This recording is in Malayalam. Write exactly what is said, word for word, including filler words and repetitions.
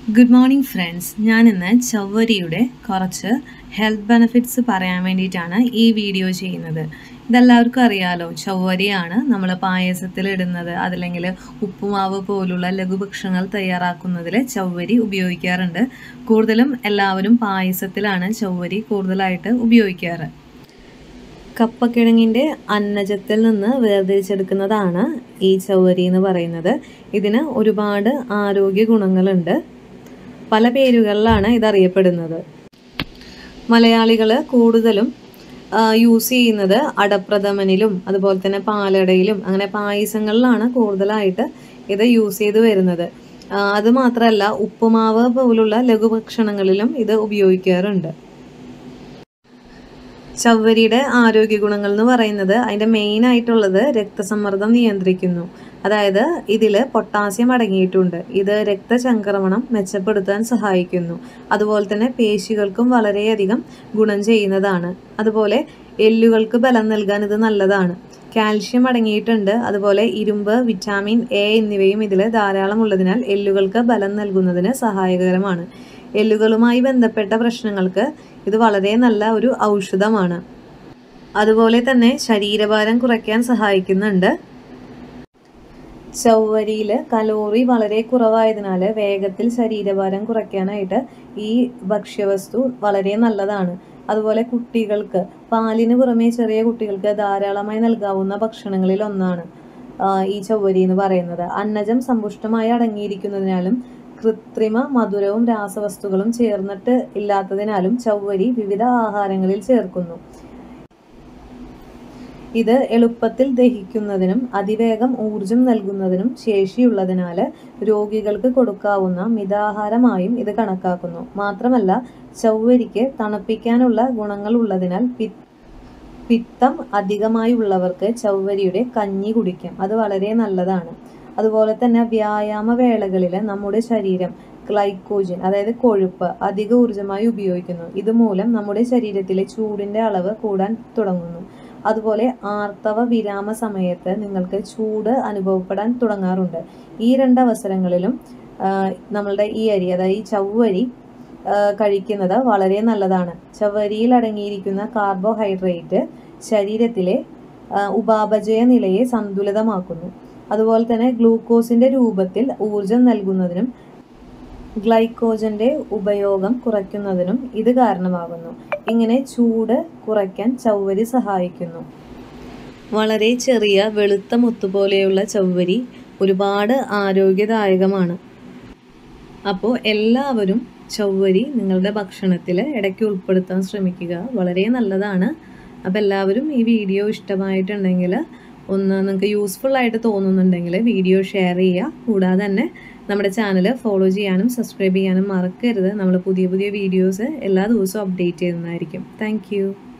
Good morning friends. ഞാനിന്ന് ചവ്വരിയുടെ കുറച്ച് ഹെൽത്ത് ബെനിഫിറ്റ്സ് പറയാൻ വേണ്ടിയിട്ടാണ് ഈ വീഡിയോ ചെയ്യുന്നത്. ഇതെല്ലാവർക്കും അറിയാലോ, ചവ്വരിയാണ് നമ്മൾ പായസത്തിൽ ഇടുന്നത്, അതല്ലെങ്കിൽ ഉപ്പുമാവ് പോലുള്ള ലഘുഭക്ഷണങ്ങൾ തയ്യാറാക്കുന്നതിൽ ചവ്വരി ഉപയോഗിക്കാറുണ്ട്. കൂടുതലും എല്ലാവരും പായസത്തിലാണ് ചവ്വരി കൂടുതലായിട്ട് ഉപയോഗിക്കാറ്. കപ്പക്കിഴങ്ങിൻ്റെ അന്നജത്തിൽ നിന്ന് വേർതിരിച്ചെടുക്കുന്നതാണ് ഈ ചവ്വരി എന്ന് പറയുന്നത്. ഇതിന് ഒരുപാട് ആരോഗ്യ ഗുണങ്ങളുണ്ട്. പല പേരുകളിലാണ് ഇതറിയപ്പെടുന്നത്. മലയാളികൾ കൂടുതലും യൂസ് ചെയ്യുന്നത് അടപ്രഥമനിലും അതുപോലെ തന്നെ പാലടയിലും അങ്ങനെ പായസങ്ങളിലാണ് കൂടുതലായിട്ട് ഇത് യൂസ് ചെയ്ത് വരുന്നത്. അതുമാത്രമല്ല, ഉപ്പുമാവ് പോലുള്ള ലഘുഭക്ഷണങ്ങളിലും ഇത് ഉപയോഗിക്കാറുണ്ട്. ചവ്വരിയുടെ ആരോഗ്യ ഗുണങ്ങൾ എന്ന് പറയുന്നത് അതിൻ്റെ മെയിൻ ആയിട്ടുള്ളത് രക്തസമ്മർദ്ദം നിയന്ത്രിക്കുന്നു. അതായത് ഇതിൽ പൊട്ടാസ്യം അടങ്ങിയിട്ടുണ്ട്. ഇത് രക്തചംക്രമണം മെച്ചപ്പെടുത്താൻ സഹായിക്കുന്നു. അതുപോലെ തന്നെ പേശികൾക്കും വളരെയധികം ഗുണം ചെയ്യുന്നതാണ്. അതുപോലെ എല്ലുകൾക്ക് ബലം നൽകാൻ ഇത് നല്ലതാണ്. കാൽഷ്യം അടങ്ങിയിട്ടുണ്ട്. അതുപോലെ ഇരുമ്പ്, വിറ്റാമിൻ എ എന്നിവയും ഇതിൽ ധാരാളം ഉള്ളതിനാൽ എല്ലുകൾക്ക് ബലം നൽകുന്നതിന് സഹായകരമാണ്. എല്ലുകളുമായി ബന്ധപ്പെട്ട പ്രശ്നങ്ങൾക്ക് ഇത് വളരെ നല്ല ഒരു ഔഷധമാണ്. അതുപോലെ തന്നെ ശരീരഭാരം കുറയ്ക്കാൻ സഹായിക്കുന്നുണ്ട്. ചവ്വരിയിൽ കലോറി വളരെ കുറവായതിനാൽ വേഗത്തിൽ ശരീരഭാരം കുറയ്ക്കാനായിട്ട് ഈ ഭക്ഷ്യവസ്തു വളരെ നല്ലതാണ്. അതുപോലെ കുട്ടികൾക്ക് പാലിന് പുറമെ ചെറിയ കുട്ടികൾക്ക് ധാരാളമായി നൽകാവുന്ന ഭക്ഷണങ്ങളിൽ ഒന്നാണ് ഈ ചവ്വരി എന്ന് പറയുന്നത്. അന്നജം സമ്പുഷ്ടമായി അടങ്ങിയിരിക്കുന്നതിനാലും കൃത്രിമ മധുരവും രാസവസ്തുക്കളും ചേർന്നിട്ട് ഇല്ലാത്തതിനാലും ചവ്വരി വിവിധ ആഹാരങ്ങളിൽ ചേർക്കുന്നു. ഇത് എളുപ്പത്തിൽ ദഹിക്കുന്നതിനും അതിവേഗം ഊർജം നൽകുന്നതിനും ശേഷിയുള്ളതിനാൽ രോഗികൾക്ക് കൊടുക്കാവുന്ന മിതാഹാരമായും ഇത് കണക്കാക്കുന്നു. മാത്രമല്ല, ചവ്വരിക്ക് തണുപ്പിക്കാനുള്ള ഗുണങ്ങൾ ഉള്ളതിനാൽ പിത്തം അധികമായി ഉള്ളവർക്ക് ചവ്വരിയുടെ കഞ്ഞി കുടിക്കാം. അത് വളരെ നല്ലതാണ്. അതുപോലെ തന്നെ വ്യായാമ വേളകളിൽ നമ്മുടെ ശരീരം ഗ്ലൈക്കോജൻ അതായത് കൊഴുപ്പ് അധിക ഊർജമായി ഉപയോഗിക്കുന്നു. ഇതുമൂലം നമ്മുടെ ശരീരത്തിലെ ചൂടിൻ്റെ അളവ് കൂടാൻ തുടങ്ങുന്നു. അതുപോലെ ആർത്തവ വിരാമ സമയത്ത് നിങ്ങൾക്ക് ചൂട് അനുഭവപ്പെടാൻ തുടങ്ങാറുണ്ട്. ഈ രണ്ട് അവസരങ്ങളിലും നമ്മളുടെ ഈ അരി അതായത് ഈ ചവ്വരി കഴിക്കുന്നത് വളരെ നല്ലതാണ്. ചവ്വരിയിൽ അടങ്ങിയിരിക്കുന്ന കാർബോഹൈഡ്രേറ്റ് ശരീരത്തിലെ ഉപാപചയ നിലയെ സന്തുലിതമാക്കുന്നു. അതുപോലെ തന്നെ ഗ്ലൂക്കോസിൻ്റെ രൂപത്തിൽ ഊർജം നൽകുന്നതിനും ഗ്ലൈക്കോജൻ്റെ ഉപയോഗം കുറയ്ക്കുന്നതിനും ഇത് കാരണമാകുന്നു. ഇങ്ങനെ ചൂട് കുറയ്ക്കാൻ ചവ്വരി സഹായിക്കുന്നു. വളരെ ചെറിയ വെളുത്ത മുത്തുപോലെയുള്ള ചവ്വരി ഒരുപാട് ആരോഗ്യദായകമാണ്. അപ്പോൾ എല്ലാവരും ചവ്വരി നിങ്ങളുടെ ഭക്ഷണത്തിൽ ഇടയ്ക്ക് ഉൾപ്പെടുത്താൻ ശ്രമിക്കുക. വളരെ നല്ലതാണ്. അപ്പോൾ എല്ലാവരും ഈ വീഡിയോ ഇഷ്ടമായിട്ടുണ്ടെങ്കിൽ ഒന്ന് നിങ്ങൾക്ക് യൂസ്ഫുൾ ആയിട്ട് തോന്നുന്നുണ്ടെങ്കിൽ വീഡിയോ ഷെയർ ചെയ്യുക. കൂടാതെ തന്നെ നമ്മുടെ ചാനൽ ഫോളോ ചെയ്യാനും സബ്സ്ക്രൈബ് ചെയ്യാനും മറക്കരുത്. നമ്മൾ പുതിയ പുതിയ വീഡിയോസ് എല്ലാ ദിവസവും അപ്ഡേറ്റ് ചെയ്യുന്നതായിരിക്കും. താങ്ക്